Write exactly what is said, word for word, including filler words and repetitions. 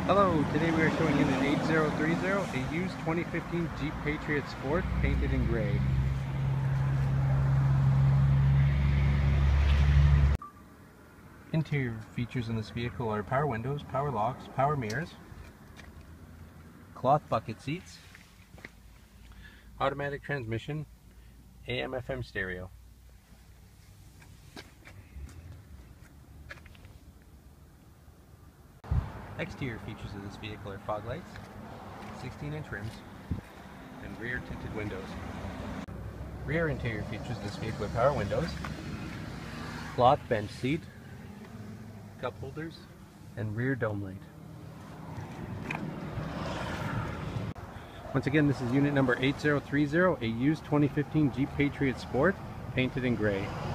Hello, today we are showing you an eight zero three zero, a used twenty fifteen Jeep Patriot Sport painted in gray. Interior features in this vehicle are power windows, power locks, power mirrors, cloth bucket seats, automatic transmission, A M F M stereo. Exterior features of this vehicle are fog lights, sixteen inch rims, and rear tinted windows. Rear interior features of this vehicle are power windows, cloth bench seat, cup holders, and rear dome light. Once again, this is unit number eight zero three zero, a used twenty fifteen Jeep Patriot Sport painted in gray.